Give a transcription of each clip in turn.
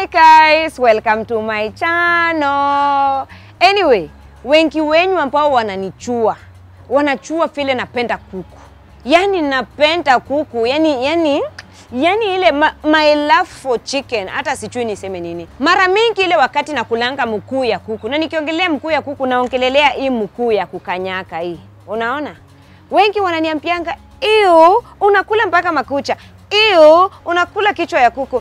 guys, welcome to my channel. Anyway, wengi wenyu ambao wanachua vile napenda kuku. Yani napenda kuku, yani ile my love for chicken, hata sijui niseme nini. Mara mingi ile wakati nakulanga mkuu ya kuku, na nikiongelea mkuu ya kuku naongelelea hii mkuu ya kukanyaka hii. Unaona? Wengi wananiambianga, "Iyo, unakula mpaka makucha. Iyo, unakula kichwa ya kuku.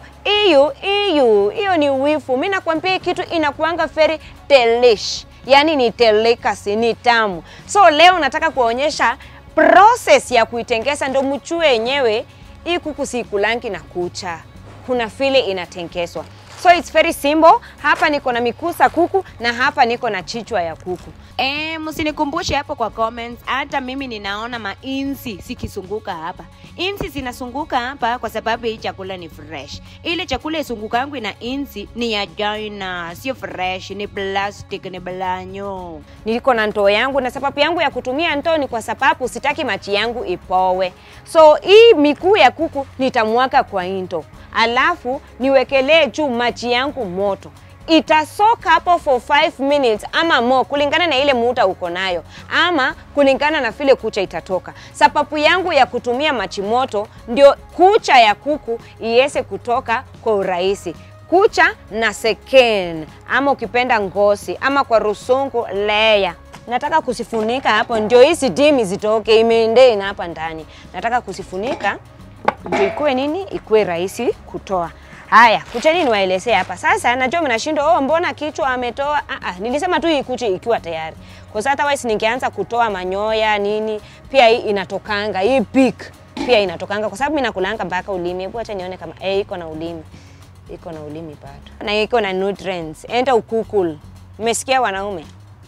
Iyo ni wifu." Mimi nakwambia kitu inakuanga very delish. Yani ni delicacy, ni tamu. So leo nataka kuonyesha process ya kuitengeza ndo mchue yenyewe. Hii kuku si kulangi na kucha. Kuna vile inatengeswa. So it's very simple. Hapa niko na mikusa kuku na hapa niko na chichwa ya kuku. Msinikumbushe hapo kwa comments. Hata mimi ninaona mainzi sikisunguka hapa. Inzi zinasunguka hapa kwa sababu hii chakula ni fresh. Ile chakula isungukangu ina inzi ni ya China, sio fresh, ni plastic, ni blanyo. Niko na ndoo yangu na sababu yangu ya kutumia ndoo ni kwa sababu sitaki machi yangu ipowe. So hii mikuu ya kuku nitamwaka kwa ndoo. Alafu niwekelee juu machi yangu moto. Itasoka hapo for 5 minutes ama more kulingana na ile muda uko nayo ama kulingana na vile kucha itatoka. Sababu yangu ya kutumia machi moto ndio kucha ya kuku iweze kutoka kwa urahisi. Kucha na seken ama ukipenda ngozi ama kwa rusungu layer. Nataka kusifunika hapo ndio hizi dimi zitoke, imeendea hapa ndani. Nataka kusifunika ndio ikuwe nini? Ikuwe rahisi kutoa. Haya, kucha nini waelezea hapa. Sasa najua mnashindwa, mbona kichwa ametoa? Nilisema tu hii kucha ikiwa tayari. Kwa sababu otherwise ningeanza kutoa manyoya nini, pia hii inatokanga, hii beak pia inatokanga kwa sababu mimi nakulanga mpaka ulimi. Hebu acha nione kama iko na ulimi. Iko na ulimi bado. Na iko na nutrients. Enda ukukul. Mmesikia wanaume?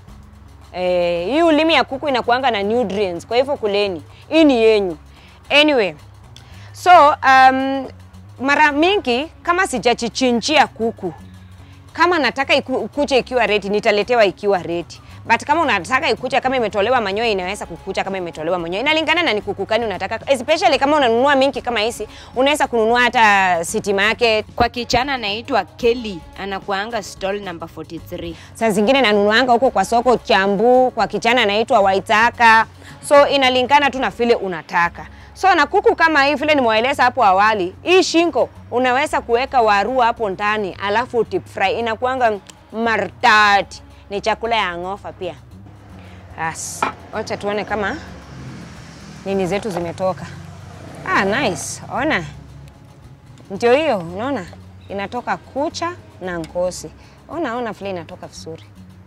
Hii ulimi ya kuku inakuanga na nutrients. Kwa hivyo kuleni. Hii ni yenyu. Anyway, so mara mingi kama sijachichinjia kuku, kama nataka ikuje ikiwa ready nitaletewa ikiwa ready. But kama unataka ikuje kama imetolewa manyoya inaweza kukuja kama imetolewa manyoya. Inalingana na ni kuku gani unataka. Especially kama unanunua mingi kama hizi, unaweza kununua hata City Market. Kwa kichana anaitwa Kelly, anakuanga stall number 43. Saa zingine nanunuanga huko kwa soko Chambu, kwa kichana anaitwa Waitaka. So inalingana tu na vile unataka. So na kuku kama hii vile nimewaeleza hapo awali, hii shingo unaweza kuweka waru hapo ndani alafu deep fry. Inakuanga maridadi. Ni chakula ya ngofa pia. Wacha tuone kama nini zetu zimetoka. Nice. Ona. Ndio hiyo, unaona? Inatoka kucha na ngozi. Ona vile inatoka vizuri.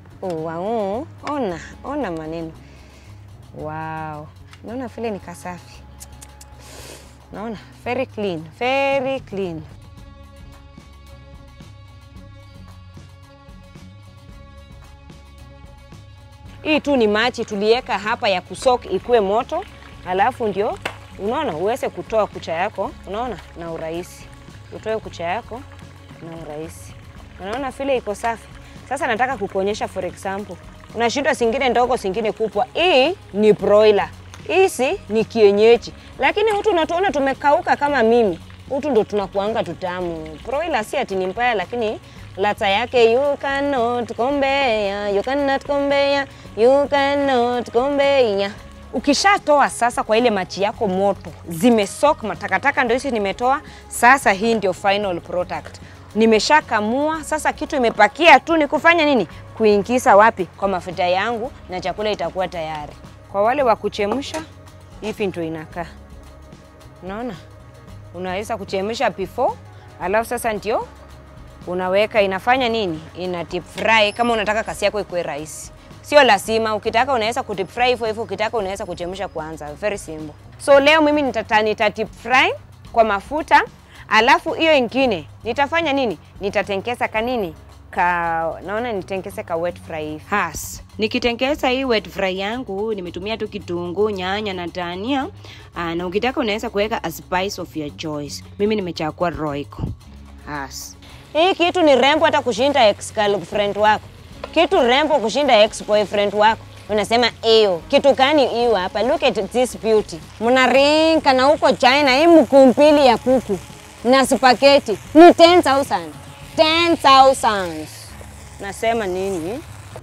Ona maneno. Wow. Naona vile ni kasafi. Naona very clean, very clean. Hii tu ni maji tulieka hapa ya kusok ikue moto, alafu ndio unaona uweze kutoa kucha yako, unaona, na urahisi. Utoe kucha yako na urahisi. Unaona vile iko safi. Sasa nataka kukuonyesha for example. Unashindwa singine ndogo singine kubwa. Hii ni broiler. Hizi ni kienyeji. Lakini hutu unatuona tumekauka kama mimi. Hutu ndo tunakuanga tutamu. Broiler si ati ni mbaya lakini ladha yake you cannot compare. You cannot compare. You cannot compare. Ukishatoa sasa kwa ile machi yako moto, zimesok matakataka ndio hizi nimetoa. Sasa hii ndio final product. Nimeshakamua, sasa kitu imepakia tu ni kufanya nini? Kuingiza wapi? Kwa mafuta yangu na chakula itakuwa tayari. Kwa wale wa kuchemsha, hivi ndio inakaa. Unaona? Unaweza kuchemsha before, alafu sasa ndio unaweka, inafanya nini? Ina deep fry kama unataka kasi yako ikuwe rahisi. Sio lazima, ukitaka unaweza ku deep fry hivyo, ukitaka unaweza kuchemsha kwanza. Very simple. So leo mimi nita deep fry kwa mafuta, alafu hiyo ingine nitafanya nini? Nitatengeza kanini? Naona nitengeze ka wet fry. Nikitengeza hii wet fry yangu nimetumia tu kitunguu, nyanya na dania. Na ukitaka unaweza kuweka a spice of your choice. Mimi nimechagua Royco. Hii kitu ni rembo hata kushinda ex-girlfriend wako. Kitu rembo kushinda ex-boyfriend wako. Unasema kitu gani hiyo hapa? Look at this beauty. Mnarinka na huko China hii mkumpili ya kuku na spaghetti ni 10,000. 10,000. Nasema nini?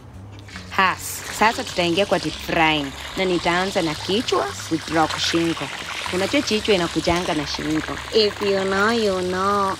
Sasa tutaingia kwa deep frying na nitaanza na kichwa withdraw shingo. Unajua kichwa inakujanga na shingo. If you know, you know.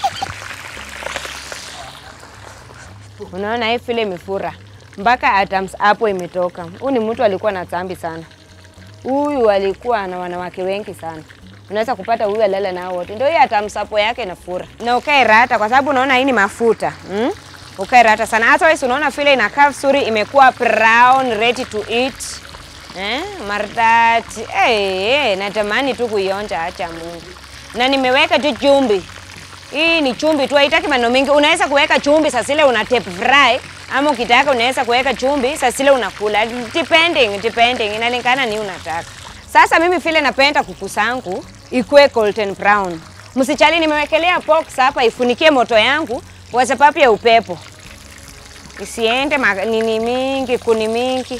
Unaona hii vile imefura. Mpaka atoms hapo imetoka. Huyu ni mtu alikuwa na dhambi sana. Huyu alikuwa na wanawake wengi sana. Unaweza kupata huyu alala nao wote. Ndio hii atoms hapo yake inafura. Na ukae rata kwa sababu unaona hii ni mafuta. Ukae rata sana. Otherwise unaona vile inakaa vizuri, imekuwa brown, ready to eat. Maridadi. Natamani tu kuionja, acha Mungu. Na nimeweka tu chumvi. Hii ni chumvi tu, haitaki maneno mengi. Unaweza kuweka chumvi sasa ile una tape fry, ama ukitaka unaweza kuweka chumvi sasa ile unakula. Depending inalingana ni unataka. Sasa mimi vile napenda kuku zangu ikue golden brown. Msichali nimewekelea box hapa ifunikie moto yangu kwa sababu ya upepo. Isiende nini mingi, kuni mingi.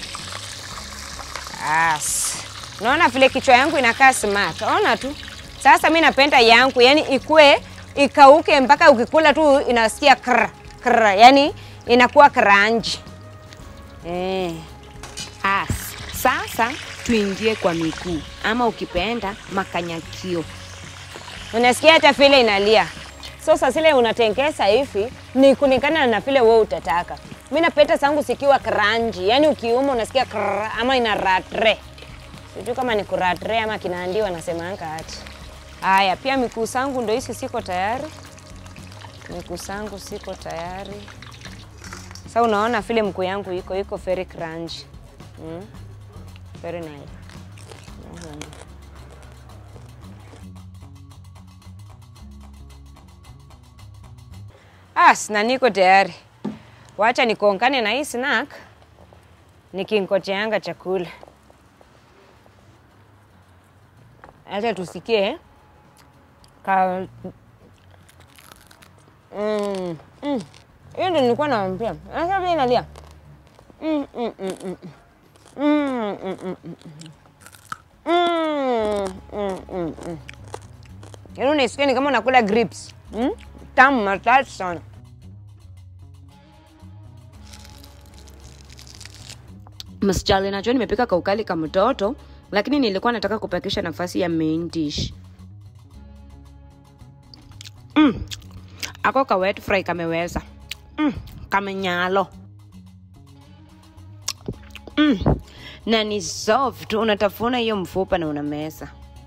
Naona vile kichwa yangu inakaa smart. Ona tu. Sasa mimi napenda yangu, yani ikue ikauke mpaka ukikula tu inasikia kra, yani inakuwa crunchy. Sasa tuingie kwa miguu ama ukipenda makanyakio. Unasikia hata vile inalia. Sasa zile unatengeza hivi ni kulingana na vile wewe utataka. Mimi napenda zangu sikiwa crunchy, yani ukiuma unasikia ama ina ratre. Sijui kama ni kuratre ama kinaandiwa nasemanga ati. Haya, pia miguu zangu ndio hizi siko tayari. Miguu zangu siko tayari. Sasa unaona vile mguu yangu iko very crunchy. Very nice. Na niko tayari. Wacha nikongane na hii snack. Nikingojeanga chakula. Acha tusikie. Hiyo ndio nilikuwa naambia. Sasa vile inalia. Yaani unasikia ni kama unakula grapes. Tamu matatu sana. Msijali, najua nimepika kaukali kama mtoto, lakini nilikuwa nataka kupakisha nafasi ya main dish. Ako ka wet fry kameweza. Kamenyalo. Na ni soft, unatafuna hiyo mfupa na unameza.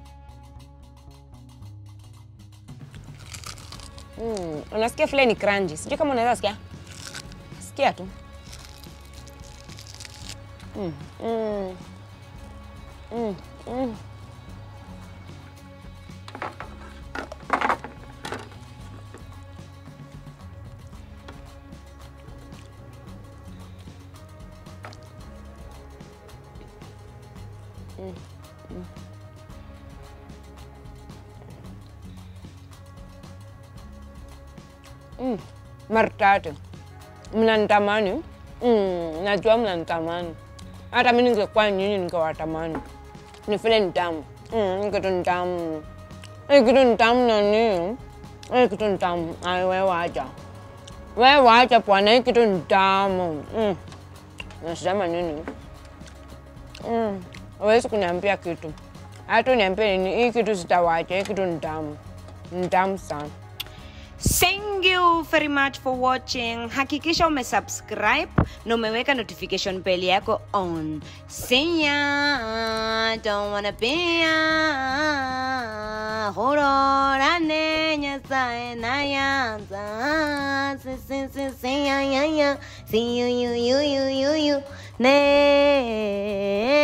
Unasikia vile ni crunchy. Sijui kama unaweza sikia. Sikia tu. Maridadi. Mnanitamani. Najua mnanitamani. Hata mimi ningekuwa nyinyi ningewatamani. Ni vile ni tamu. Kitu ni tamu. Kitu ni tamu nani? Kitu ni tamu. Wewe wacha. Wewe wacha bwana, kitu ni tamu. Nasema nini? Huwezi kuniambia kitu. Hata uniambie nini, hii kitu sitawacha, hii kitu ni tamu. Ni tamu sana. Thank you very much for watching. Hakikisha umesubscribe na umeweka notification bell yako on. See ya. Don't wanna be ya. Hororane nyasae na yanza. See ya. See you. Ne.